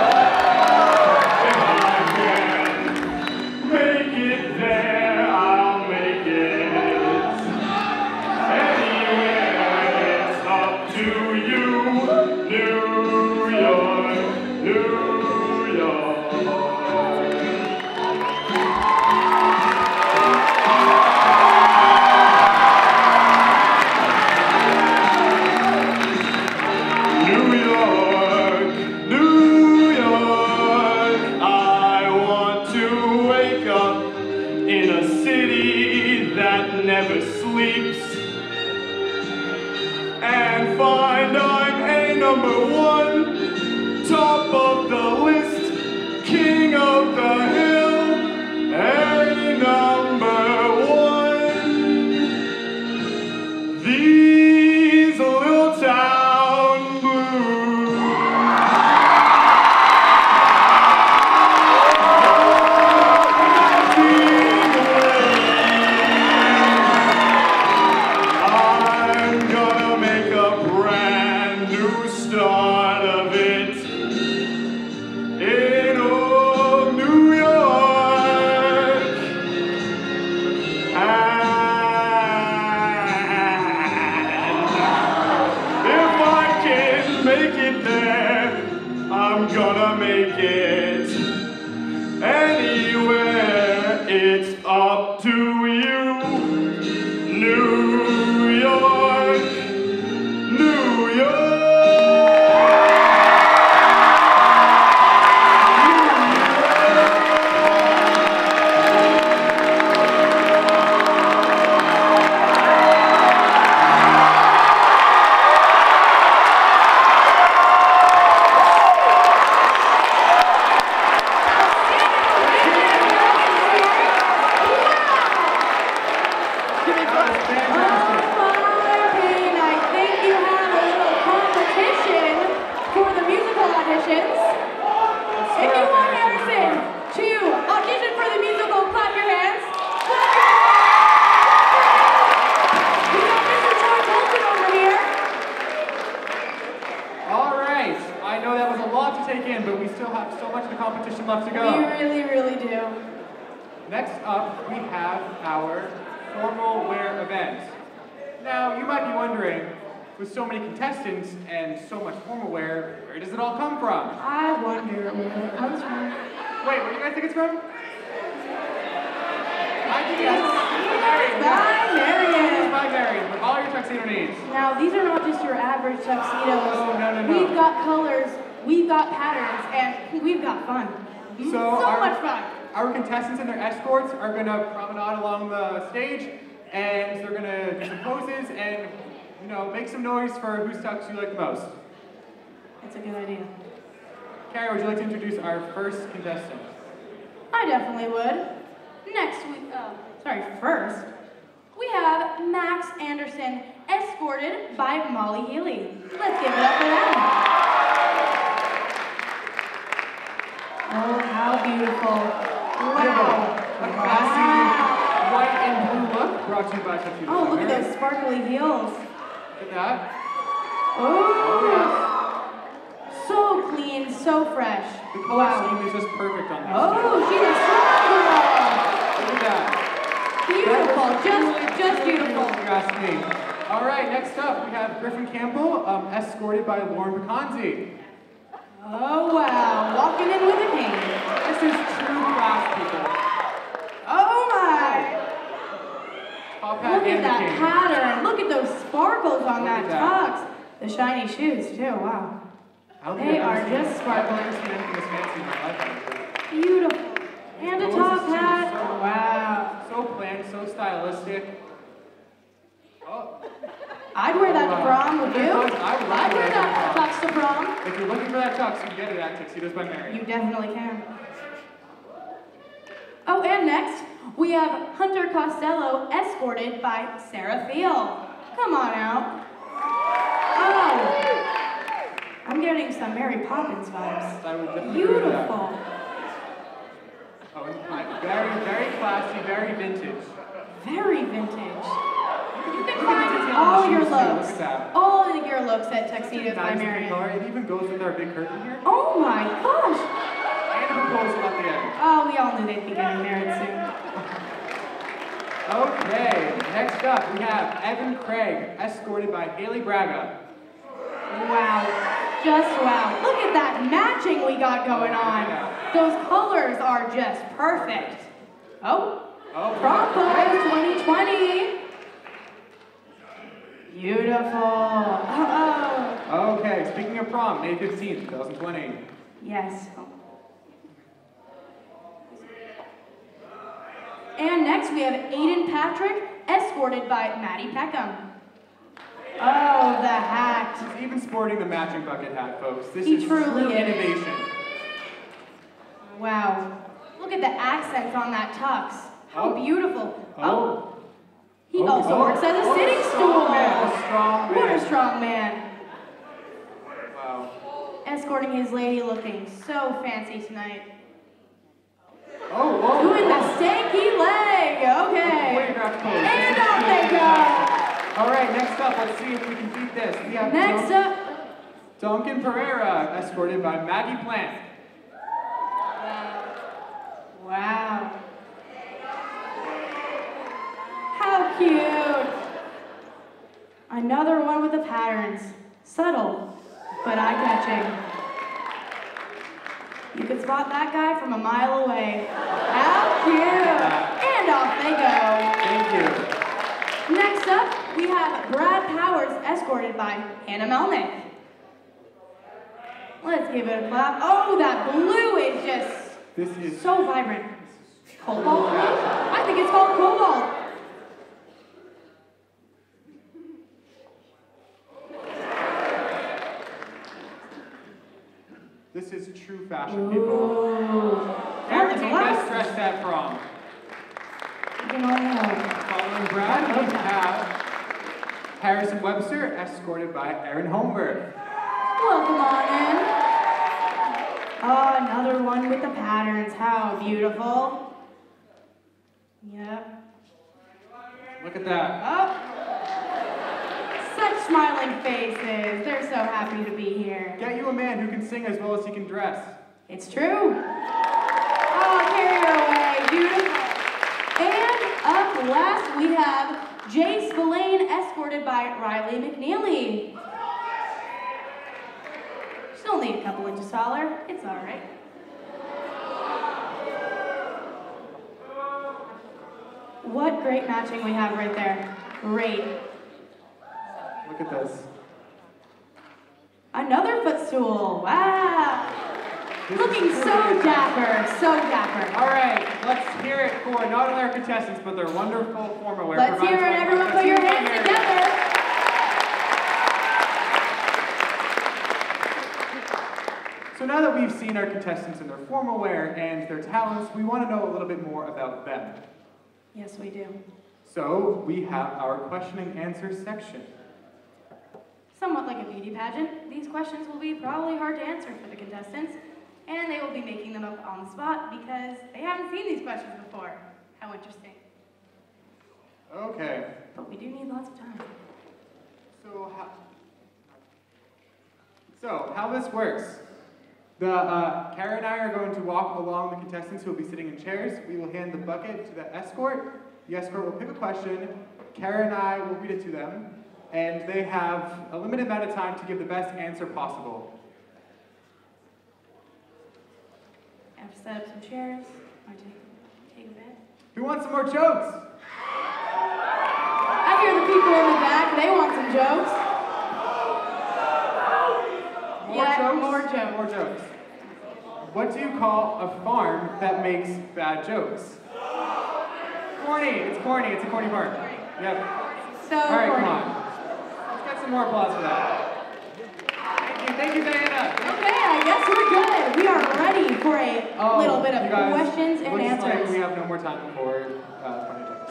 If I can make it there, I'll make it. Anywhere, it's up to you. New York, New York. New York, New York, I want to wake up in a city that never sleeps and find I'm number one, top of the list, king of the hill, a number one. These little town blues. I'm gonna make a brand new start of it in old New York. And if I can make it there, I'm gonna make it anywhere. It's up to you. New York, New York. Left to go. We really, really do. Next up, we have our formal wear event. Now, you might be wondering, with so many contestants and so much formal wear, where does it all come from? I wonder where it comes from. Wait, where do you guys think it's from? I think Yes. By Marion. It's by Marion, with all your tuxedo needs. Now, these are not just your average tuxedos. Oh, no. We've got colors, we've got patterns, and we've got fun. So much fun. Our contestants and their escorts are going to promenade along the stage, and they're going to do some poses and, make some noise for whose tux you like the most. That's a good idea. Carrie, would you like to introduce our first contestant? I definitely would. First, we have Max Anderson, escorted by Molly Healy. Let's give it up for them. Oh, how beautiful. Wow. A classy white and blue look brought to you by Tuxedo. Oh, look at those sparkly heels. Look at that. Oh, yes. So clean, so fresh. The color scheme is just perfect on this. Oh, she's a strong girl. Look at that. Beautiful, just beautiful. If you ask me. All right, next up we have Griffin Campbell, escorted by Lauren McConsey. Oh wow, walking in with a cane. This is true class, people. Oh my! Top hat Look and at that the cane. pattern. Look at those sparkles on Look that at that. tux. The shiny shoes too, wow. I don't think They I've are ever just seen- sparkling. I've never seen anything this fancy in my life. Actually. Beautiful. And a Those top is hat. so- Wow. So planned, so stylistic. Oh. I'd wear that to prom, would you? I would I'd wear that tux to prom. If you're looking for that tux, you can get it at Tuxedos by Mary. You definitely can. Oh, and next, we have Hunter Costello, escorted by Sarah Field. Come on out. Oh, I'm getting some Mary Poppins vibes. I would definitely agree with that. Beautiful. Oh, and very, very classy, very vintage. Very vintage. You can Look at the find detail on all the your shoes, too. looks. Look at that. All of your looks at Tuxedos by Nice Marion. color. It even goes with our big curtain here. Oh my gosh. And a proposal at the end. Oh, we all knew they'd be getting married soon. Okay, next up we have Evan Craig, escorted by Haley Braga. Wow. Just wow. Look at that matching we got going on. Those colors are just perfect. Oh, prom pose 2020. Beautiful. Oh. Okay, speaking of prom, May 15th, 2020. Yes. And next we have Aiden Patrick, escorted by Maddie Peckham. Oh, the hat. He's even sporting the matching bucket hat, folks. This He is truly true is. innovation. Wow. Look at the accents on that tux. How Oh. beautiful. Oh. He also works as a sitting stool. Strong man, a strong What a man. strong man. Wow. Escorting his lady looking so fancy tonight. Oh, whoa. Doing the stanky leg. Okay. Choreographed pose. And off they go. All right, next up, let's see if we can beat this. We have Next up. Duncan Pereira, escorted by Maggie Plant. Wow. How cute. Another one with the patterns. Subtle, but eye-catching. You could spot that guy from a mile away. How cute. And off they go. Thank you. Next up, we have Brad Powers, escorted by Hannah Melnick. Let's give it a clap. Oh, that blue is just This is so vibrant. Cobalt blue? I think it's called cobalt. This is true fashion, people. Ooh. Our That's team black. best dressed that prom. You can only hope. Following Brad, we have Harrison Webster, escorted by Aaron Holmberg. Welcome on in. Oh, another one with the patterns. How beautiful. Yep. Look at that. Oh. Such smiling faces. They're so happy to be here. Get you a man who can sing as well as he can dress. It's true. Oh, carry her away. Beautiful. And up last, we have Jay Spillane, escorted by Riley McNeely. She's only a couple inches taller. It's all right. What great matching we have right there. Great. Look at this. Another footstool. Wow. Looking so dapper, so dapper. All right, let's hear it for not only our contestants, but their wonderful formal wear. Let's hear it, everyone. Put your hands together. So now that we've seen our contestants in their formal wear and their talents, we want to know a little bit more about them. Yes, we do. So we have our question and answer section. Somewhat like a beauty pageant, these questions will be probably hard to answer for the contestants, and they will be making them up on the spot because they haven't seen these questions before. How interesting. Okay. But we do need lots of time. So how this works. Kara and I are going to walk along the contestants who will be sitting in chairs. We will hand the bucket to the escort. The escort will pick a question. Kara and I will read it to them. And they have a limited amount of time to give the best answer possible. I have to set up some chairs. Want to take a bit? Who wants some more jokes? I hear the people in the back. They want some jokes. More jokes. More jokes. What do you call a farm that makes bad jokes? Corny. It's corny. It's a corny farm. Yep. So All right, corny. come on. Let's get some more applause for that. Thank you, Diana. Okay, I guess we're good. We are ready for a little bit of you guys, questions and looks like answers. we have no more time for funny jokes.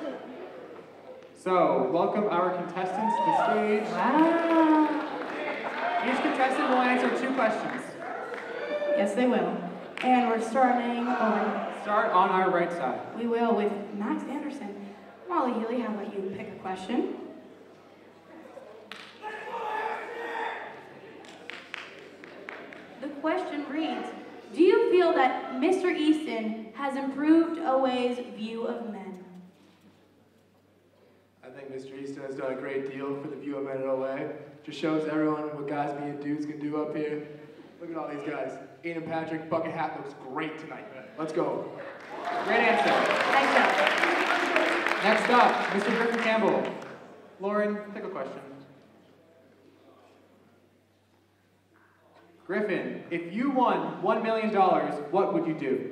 So, welcome our contestants to the stage. Wow. Each contestant will answer 2 questions. Yes, they will. And we're starting over. Start on our right side. We will with Max Anderson. Molly Healy, how about you pick a question? The question reads, do you feel that Mr. Easton has improved Oway's view of men? I think Mr. Easton has done a great deal for the view of men at OA. Just shows everyone what guys being dudes can do up here. Look at all these guys. Ian and Patrick, bucket hat looks great tonight. Let's go. Great answer. Thanks, Jeff. Next up, Mr. Griffin Campbell. Lauren, pick a question. Griffin, if you won $1 million, what would you do?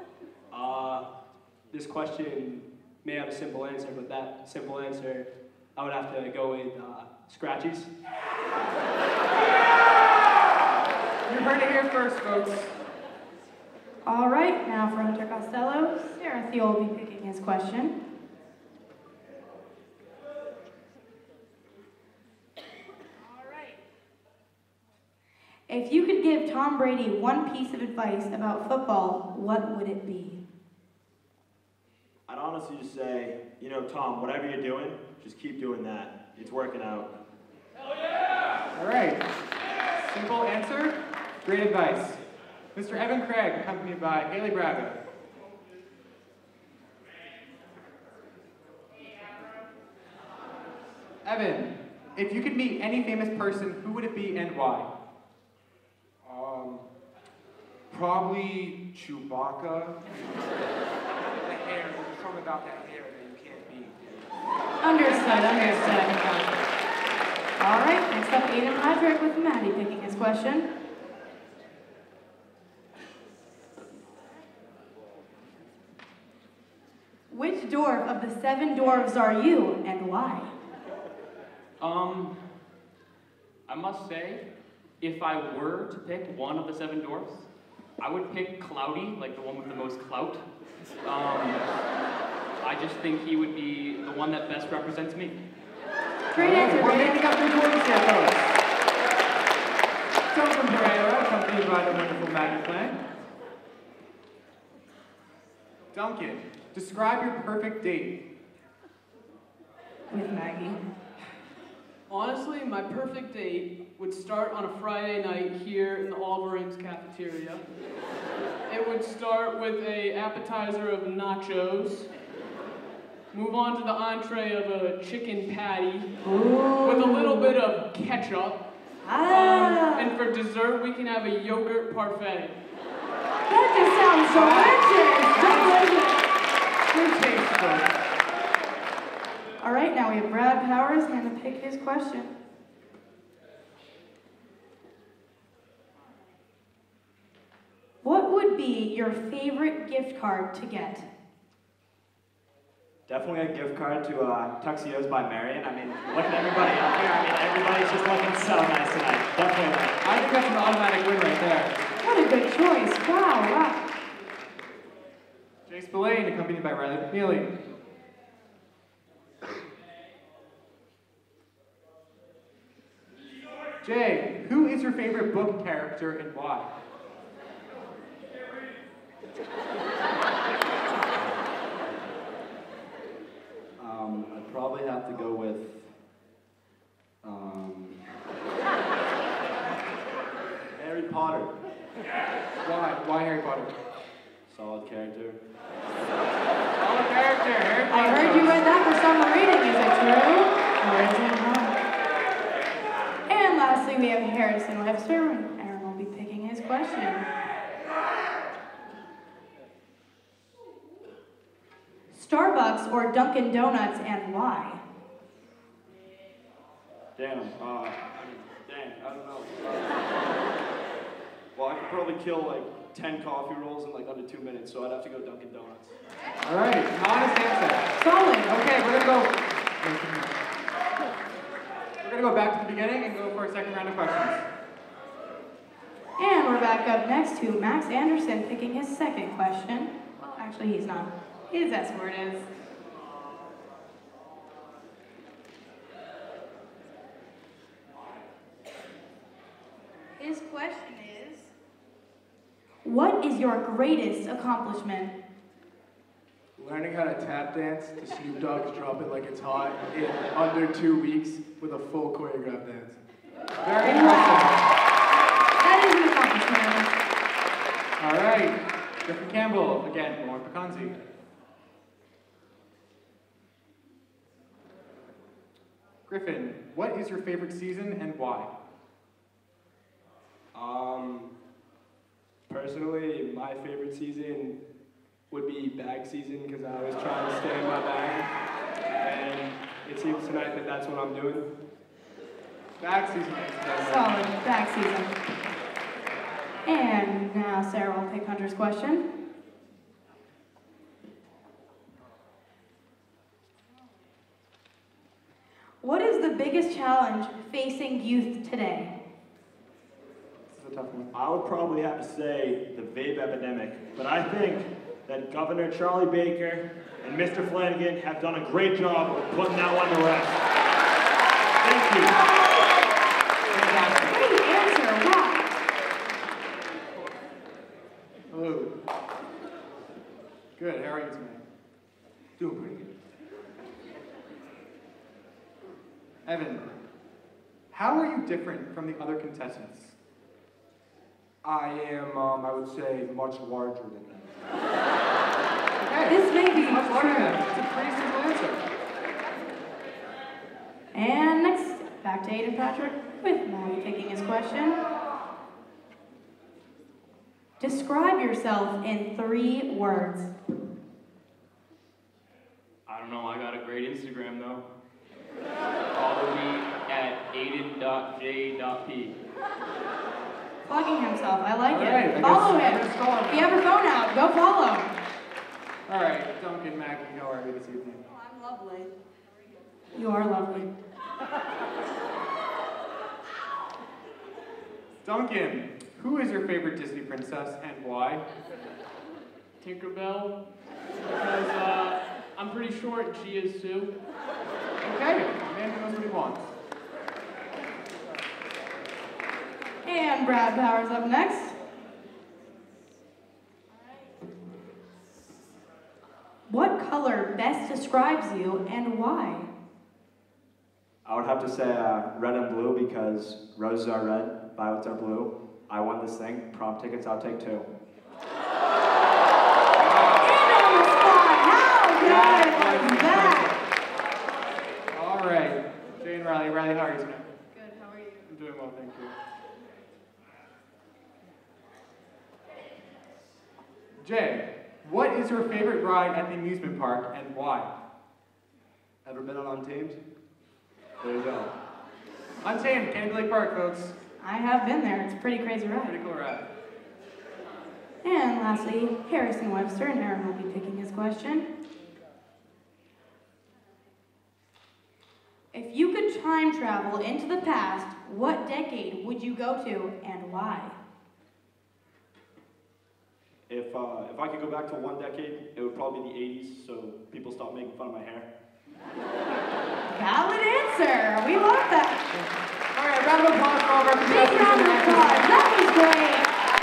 This question may have a simple answer, but that simple answer I would have to go with Scratchies. You heard it here first, folks. All right, now for Hunter Costello, Sarah Thiel will be picking his question. All right. If you could give Tom Brady one piece of advice about football, what would it be? I'd honestly just say, you know, Tom, whatever you're doing, just keep doing that. It's working out. Hell yeah! All right. Simple answer, great advice. Mr. Evan Craig, accompanied by Haley Braga. Evan, if you could meet any famous person, who would it be and why? Probably Chewbacca. The hair, there's something about that hair that you can't beat. Understood, understood. All right, next up, Aiden Patrick with Maddie picking his question. Which dwarf of the 7 dwarves are you, and why? I must say, if I were to pick one of the 7 dwarfs, I would pick Cloudy, like the one with the most clout. I just think he would be the one that best represents me. Great answer, We're great making up answer. the dwarves here, folks. Duncan Pereira, accompanied by the wonderful Maggie Clan. Duncan, describe your perfect date. With Maggie. Honestly, my perfect date would start on a Friday night here in the Oliver Ames cafeteria. It would start with an appetizer of nachos, move on to the entree of a chicken patty with a little bit of ketchup, and for dessert we can have a yogurt parfait. That just sounds delicious! Delicious! Good taste, folks. All right, now we have Brad Powers going to pick his question. What would be your favorite gift card to get? Definitely a gift card to Tuxedos by Marion. I mean, look at everybody out here. I mean, everybody's just looking so nice tonight. Definitely that. I think that's an automatic win right there. What a good choice. Wow, wow. Jay Spillane, accompanied by Riley McNeely. Jay, who is your favorite book character and why? I'd probably have to go with, Harry Potter. Why? Why Harry Potter? Solid character. Solid character, Harry Potter. I heard you read that for summer reading. Is it true? Or is it not? And lastly, we have Harrison Webster. Aaron will be picking his question. Starbucks or Dunkin' Donuts, and why? Damn, I don't know. Well, I could probably kill like 10 coffee rolls in like under 2 minutes, so I'd have to go Dunkin' Donuts. All right, honest answer. Solid. Okay, we're gonna go back to the beginning and go for a second round of questions. And we're back up next to Max Anderson picking his second question. Well, actually, he's not. His S-word is. His question is, what is your greatest accomplishment? Learning how to tap dance to Snoop Dogg's Drop It Like It's Hot in under 2 weeks with a full choreographed dance. Very impressive. That is an accomplishment. All right, Griffin Campbell, again, Lauren Pecanzi. Griffin, what is your favorite season and why? Personally, my favorite season would be bag season because I always try to stay in my bag. And it seems tonight that that's what I'm doing. Bag season. Solid. Back season. And now Sarah will pick Hunter's question. challenge facing youth today? This is a tough one. I would probably have to say the vape epidemic, but I think that Governor Charlie Baker and Mr. Flanagan have done a great job of putting that one to rest. Thank you. Great answer, wow. Hello. Good, how are you tonight? Doing pretty good. Evan, how are you different from the other contestants? I am, I would say, much larger than them. Okay. This may be Much larger than true. them. It's a pretty simple answer. And next, back to Aiden Patrick with Maddie taking his question. Describe yourself in 3 words. I don't know, I got a great Instagram though. Follow me at aiden.j.p. Plugging himself, I like All right, it. I Follow guess him. I'm gonna call him If you have your phone out, go follow. All right, Duncan, Maggie, how are you this evening? I'm lovely. You are lovely. Duncan, who is your favorite Disney princess and why? Tinkerbell, because I'm pretty short and she is too. Okay, man who knows what he wants. And Brad Powers up next. What color best describes you and why? I would have to say red and blue because roses are red, violets are blue. I won this thing. Prom tickets, I'll take 2. And on the spot, how good was that? All right, Jane Riley. Riley, how are you tonight? Good, how are you? I'm doing well, thank you. Jay, what is your favorite ride at the amusement park and why? Ever been on Untamed? There you go. Untamed, Candy Lake Park, folks. I have been there. It's a pretty crazy ride. Pretty cool ride. And lastly, Harrison Webster, and Aaron will be picking his question. If you could time travel into the past, what decade would you go to and why? If I could go back to one decade, it would probably be the 80s, so people stop making fun of my hair. Valid answer. We love that. All right, round of applause for all of our Big contestants. round of applause. That was great.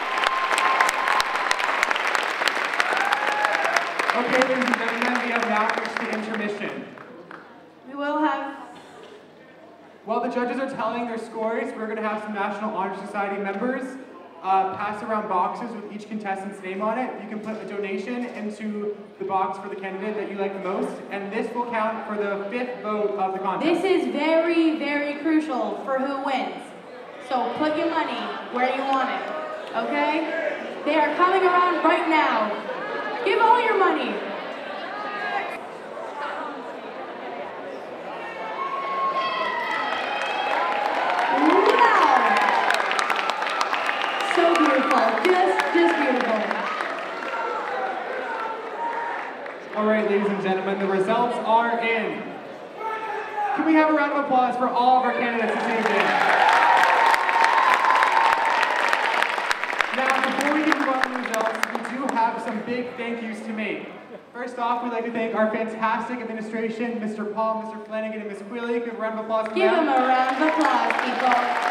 Okay, ladies and gentlemen, we have now reached the intermission. We will have. While the judges are telling their scores, we're going to have some National Honor Society members pass around boxes with each contestant's name on it. You can put a donation into the box for the candidate that you like the most, and this will count for the 5th vote of the contest. This is very, very crucial for who wins. So put your money where you want it, okay? They are coming around right now. Give all your money. Wow! So beautiful, just beautiful. All right, ladies and gentlemen, the results are in. Can we have a round of applause for all of our candidates this evening? Now, before we get move on to the results, we do have some big thank yous to make. First off, we'd like to thank our fantastic administration, Mr. Paul, Mr. Flanagan, and Ms. Quilly. Give a round of applause for Give them. them a round of applause, people.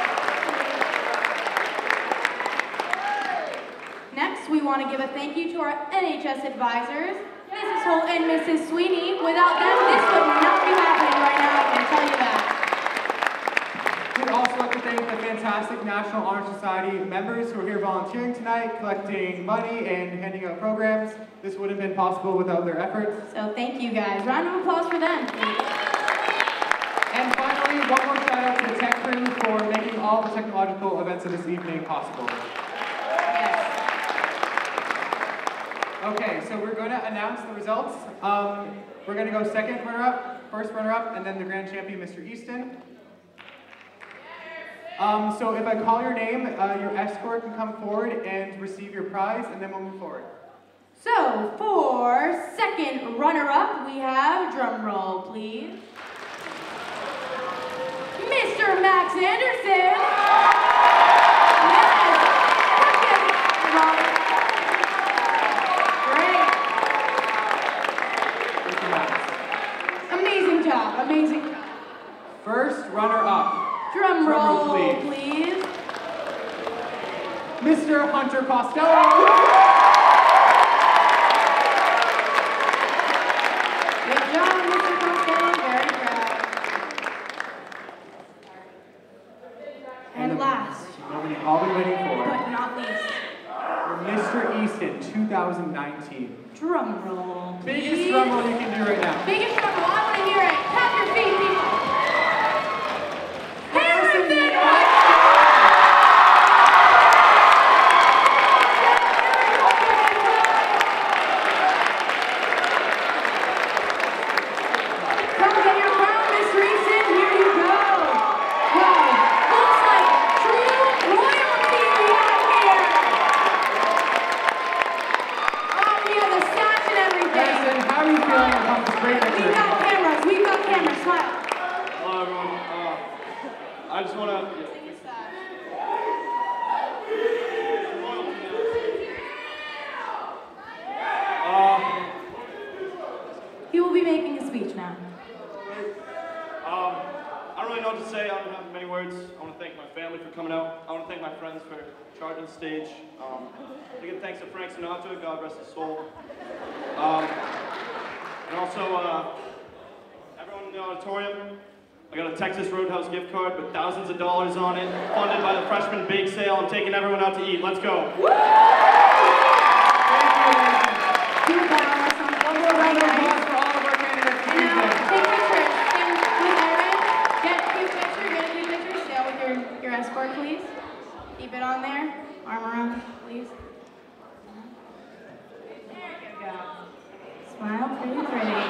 Next, we want to give a thank you to our NHS advisors, Mrs. Holt and Mrs. Sweeney. Without them, this would not be happening right now, I can tell you that. We'd also like to thank the fantastic National Honor Society members who are here volunteering tonight, collecting money and handing out programs. This wouldn't have been possible without their efforts. So thank you guys. Round of applause for them, please. And finally, one more shout out to the tech crew for making all the technological events of this evening possible. Yes. Okay, so we're going to announce the results. We're going to go second runner-up, first runner-up, and then the grand champion, Mr. Easton. So if I call your name, your escort can come forward and receive your prize, and then we'll move forward. So for second runner-up, we have drum roll, please. Mr. Max Anderson. Yes. Great. Amazing job. Amazing job. First runner-up. Drum roll, please. please. Mr. Hunter Costello. Good job, Mr. Costello. Very proud. And last, Nobody all been waiting for. but not least, Mr. Easton, 2019. drum roll. Biggest please. drum roll you can do right now. Biggest drum roll. I want to hear it. Tap your feet, people. Harrison! Come get your crown, Miss Reeson. Here you go. Wow. Looks like true royalty we have here. Oh, we have the sash and everything. Harrison, how are you feeling about this great victory? We've got cameras. We've got cameras. Smile. Hello, everyone. I just want to. He will be making a speech now. I don't really know what to say. I don't have many words. I want to thank my family for coming out. I want to thank my friends for charging the stage. Again, thanks to Frank Sinatra. God rest his soul. And also, everyone in the auditorium. I got a Texas Roadhouse gift card with thousands of dollars on it, funded by the freshman bake sale. I'm taking everyone out to eat. Let's go. Do a bow or something. One more round of applause for all of our candidates. And now, take pictures. And with Erin, get a cute picture. Stay out with your escort, please. Keep it on there. Arm around, please. There you go. Smile pretty pretty.